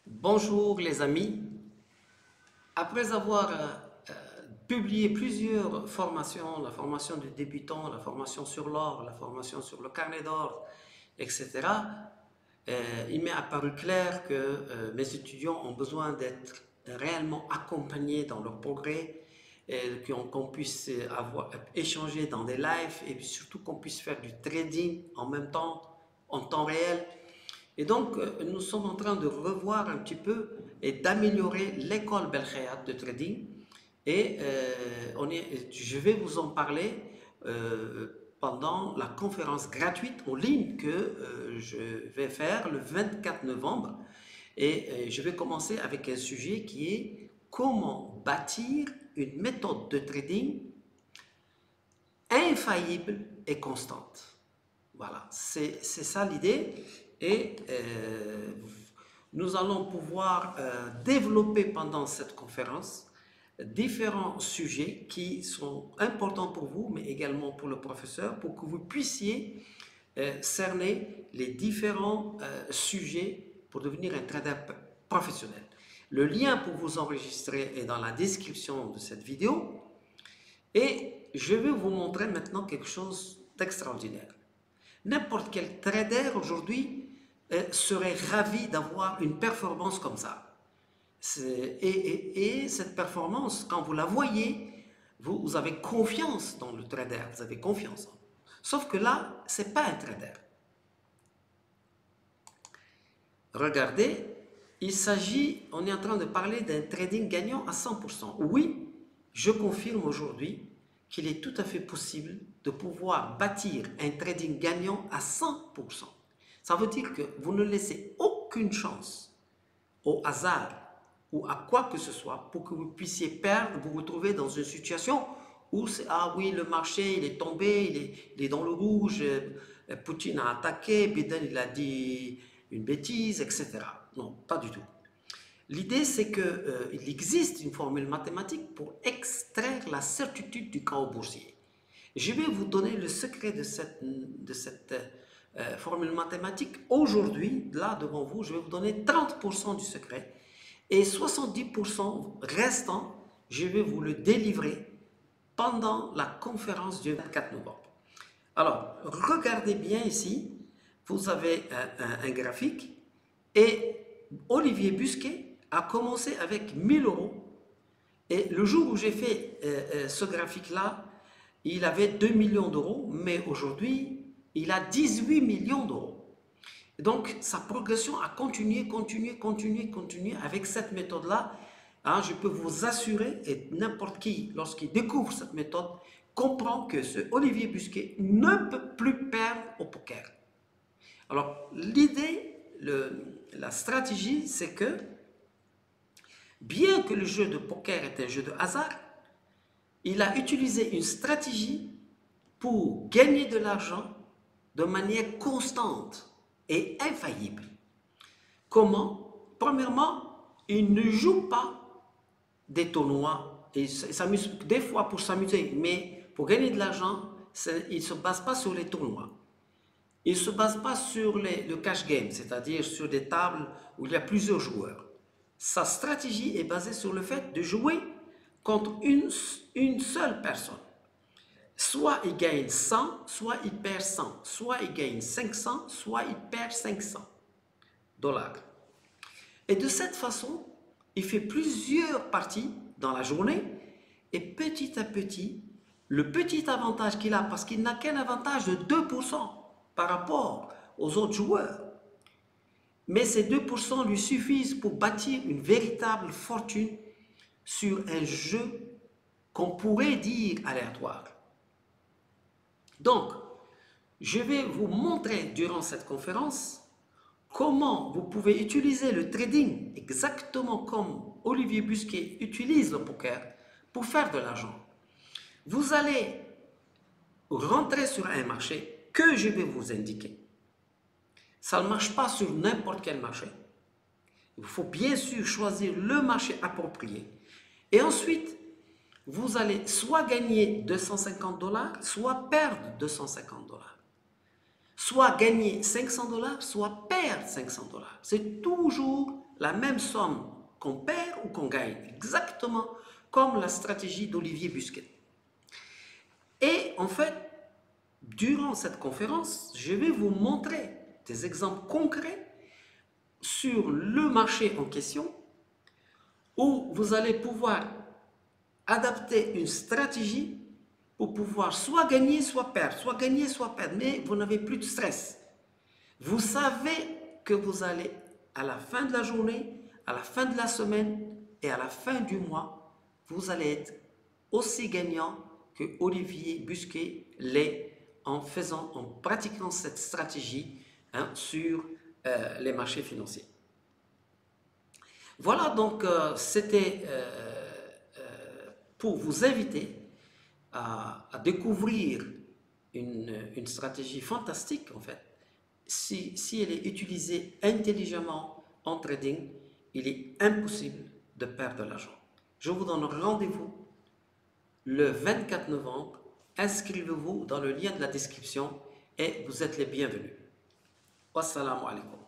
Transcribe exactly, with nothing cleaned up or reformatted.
Bonjour les amis. Après avoir euh, euh, publié plusieurs formations, la formation du débutant, la formation sur l'or, la formation sur le carnet d'or, et cetera, euh, il m'est apparu clair que euh, mes étudiants ont besoin d'être réellement accompagnés dans leur progrès, et qu'on qu'on puisse avoir, échanger dans des lives et puis surtout qu'on puisse faire du trading en même temps, en temps réel. Et donc, euh, nous sommes en train de revoir un petit peu et d'améliorer l'école Belkhayat de trading. Et euh, on est, je vais vous en parler euh, pendant la conférence gratuite en ligne que euh, je vais faire le vingt-quatre novembre. Et euh, je vais commencer avec un sujet qui est comment bâtir une méthode de trading infaillible et constante. Voilà, c'est ça l'idée. Et euh, nous allons pouvoir euh, développer pendant cette conférence différents sujets qui sont importants pour vous, mais également pour le professeur, pour que vous puissiez euh, cerner les différents euh, sujets pour devenir un trader professionnel. Le lien pour vous enregistrer est dans la description de cette vidéo. Et je vais vous montrer maintenant quelque chose d'extraordinaire. N'importe quel trader aujourd'hui euh, serait ravi d'avoir une performance comme ça. Et, et, et cette performance, quand vous la voyez, vous, vous avez confiance dans le trader, vous avez confiance. Sauf que là, ce n'est pas un trader. Regardez, il s'agit, on est en train de parler d'un trading gagnant à cent pour cent. Oui, je confirme aujourd'hui qu'il est tout à fait possible de pouvoir bâtir un trading gagnant à cent pour cent. Ça veut dire que vous ne laissez aucune chance au hasard ou à quoi que ce soit pour que vous puissiez perdre, vous retrouver dans une situation où c'est ah oui, le marché il est tombé, il est, il est dans le rouge, Poutine a attaqué, Biden il a dit une bêtise, et cetera. Non, pas du tout. L'idée, c'est qu'il euh, existe une formule mathématique pour extraire la certitude du chaos boursier. Je vais vous donner le secret de cette, de cette euh, formule mathématique. Aujourd'hui, là, devant vous, je vais vous donner trente pour cent du secret et soixante-dix pour cent restant, je vais vous le délivrer pendant la conférence du vingt-quatre novembre. Alors, regardez bien ici, vous avez un, un, un graphique et Olivier Busquet a commencé avec mille euros et le jour où j'ai fait euh, euh, ce graphique-là, il avait deux millions d'euros, mais aujourd'hui, il a dix-huit millions d'euros. Donc, sa progression a continué, continué, continué, continué avec cette méthode-là. Hein, je peux vous assurer, et n'importe qui, lorsqu'il découvre cette méthode, comprend que ce Olivier Busquet ne peut plus perdre au poker. Alors, l'idée, la stratégie, c'est que, bien que le jeu de poker est un jeu de hasard, il a utilisé une stratégie pour gagner de l'argent de manière constante et infaillible. Comment? Premièrement, il ne joue pas des tournois, et il s'amuse des fois pour s'amuser, mais pour gagner de l'argent, il ne se base pas sur les tournois. Il ne se base pas sur les, le cash game, c'est-à-dire sur des tables où il y a plusieurs joueurs. Sa stratégie est basée sur le fait de jouer contre une, une seule personne. Soit il gagne cent, soit il perd cent. Soit il gagne cinq cents, soit il perd cinq cents dollars. Et de cette façon, il fait plusieurs parties dans la journée et petit à petit, le petit avantage qu'il a, parce qu'il n'a qu'un avantage de deux pour cent par rapport aux autres joueurs, mais ces deux pour cent lui suffisent pour bâtir une véritable fortune sur un jeu qu'on pourrait dire aléatoire. Donc, je vais vous montrer durant cette conférence comment vous pouvez utiliser le trading exactement comme Olivier Busquet utilise le poker pour faire de l'argent. Vous allez rentrer sur un marché que je vais vous indiquer. Ça ne marche pas sur n'importe quel marché. Il faut bien sûr choisir le marché approprié. Et ensuite, vous allez soit gagner deux cent cinquante dollars, soit perdre deux cent cinquante dollars. soit gagner cinq cents dollars, soit perdre cinq cents dollars. C'est toujours la même somme qu'on perd ou qu'on gagne, exactement comme la stratégie d'Olivier Busquet. Et en fait, durant cette conférence, je vais vous montrer des exemples concrets sur le marché en question où vous allez pouvoir adapter une stratégie pour pouvoir soit gagner, soit perdre, soit gagner, soit perdre, mais vous n'avez plus de stress. Vous savez que vous allez, à la fin de la journée, à la fin de la semaine et à la fin du mois, vous allez être aussi gagnant que Olivier Busquet l'est en faisant, en pratiquant cette stratégie hein, sur euh, les marchés financiers. Voilà, donc euh, c'était euh, euh, pour vous inviter à, à découvrir une, une stratégie fantastique en fait. Si, si elle est utilisée intelligemment en trading, il est impossible de perdre de l'argent. Je vous donne rendez-vous le vingt-quatre novembre. Inscrivez-vous dans le lien de la description et vous êtes les bienvenus. Wassalamu alaikum.